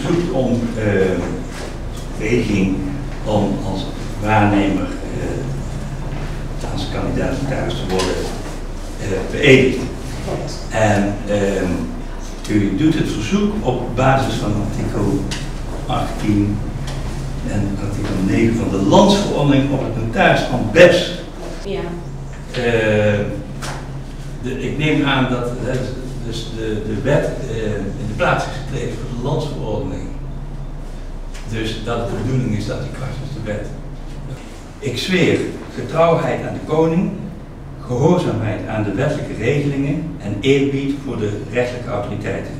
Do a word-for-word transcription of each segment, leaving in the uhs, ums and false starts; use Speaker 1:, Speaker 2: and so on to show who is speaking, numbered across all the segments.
Speaker 1: verzoekt om uh, de vereniging om als waarnemer uh, als kandidaat notaris te worden uh, beëdigd. En uh, u doet het verzoek op basis van artikel achttien en artikel negen van de Landsverordening op het notarisambt B E S.
Speaker 2: Ja.
Speaker 1: Uh, de, ik neem aan dat uh, dus de, de wet uh, in de plaats is getreden voor de Landsverordening. Dus dat het de bedoeling is dat die kwart is de wet. Ik zweer getrouwheid aan de koning, gehoorzaamheid aan de wettelijke regelingen en eerbied voor de rechtelijke autoriteiten.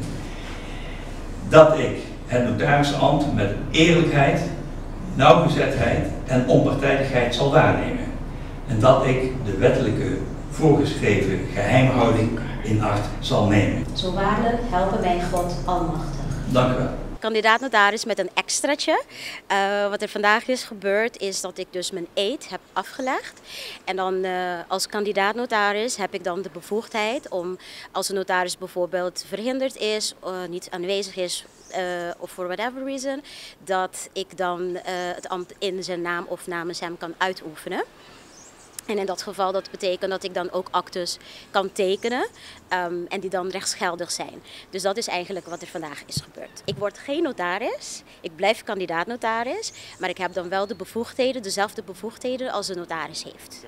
Speaker 1: Dat ik het notarisambt met eerlijkheid, nauwgezetheid en onpartijdigheid zal waarnemen. En dat ik de wettelijke voorgeschreven geheimhouding in acht zal nemen.
Speaker 2: Zo waarlijk helpen wij God Almachtig.
Speaker 1: Dank u wel.
Speaker 3: Kandidaat notaris met een extraatje. Uh, wat er vandaag is gebeurd is dat ik dus mijn eed heb afgelegd. En dan uh, als kandidaat notaris heb ik dan de bevoegdheid om als een notaris bijvoorbeeld verhinderd is, uh, niet aanwezig is uh, of for whatever reason, dat ik dan uh, het ambt in zijn naam of namens hem kan uitoefenen. En in dat geval dat betekent dat ik dan ook actes kan tekenen um, en die dan rechtsgeldig zijn. Dus dat is eigenlijk wat er vandaag is gebeurd. Ik word geen notaris, ik blijf kandidaat notaris, maar ik heb dan wel de bevoegdheden, dezelfde bevoegdheden als een notaris heeft.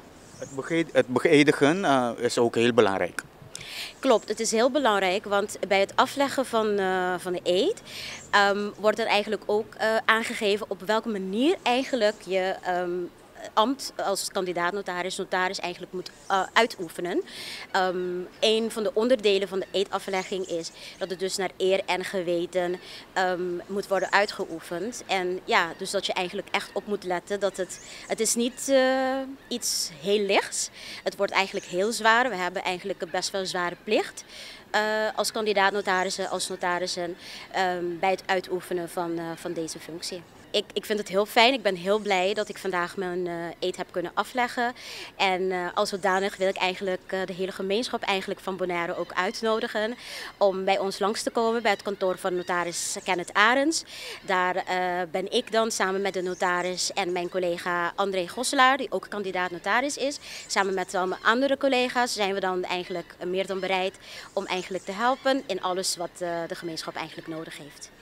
Speaker 4: Het beëdigen uh, is ook heel belangrijk.
Speaker 3: Klopt, het is heel belangrijk, want bij het afleggen van, uh, van de eed um, wordt er eigenlijk ook uh, aangegeven op welke manier eigenlijk je um, ambt als kandidaat notaris, notaris eigenlijk moet uh, uitoefenen. Um, een van de onderdelen van de eedaflegging is dat het dus naar eer en geweten um, moet worden uitgeoefend. En ja, dus dat je eigenlijk echt op moet letten dat het, het is niet uh, iets heel lichts. Het wordt eigenlijk heel zwaar. We hebben eigenlijk een best wel zware plicht. Uh, als kandidaat notarissen, als notarissen um, bij het uitoefenen van, uh, van deze functie. Ik, ik vind het heel fijn, ik ben heel blij dat ik vandaag mijn uh, eed heb kunnen afleggen. En uh, als zodanig wil ik eigenlijk uh, de hele gemeenschap eigenlijk van Bonaire ook uitnodigen om bij ons langs te komen bij het kantoor van notaris Kenneth Arends. Daar uh, ben ik dan samen met de notaris en mijn collega André Gosselaar, die ook kandidaat notaris is. Samen met al mijn andere collega's zijn we dan eigenlijk meer dan bereid om eigenlijk te helpen in alles wat uh, de gemeenschap eigenlijk nodig heeft.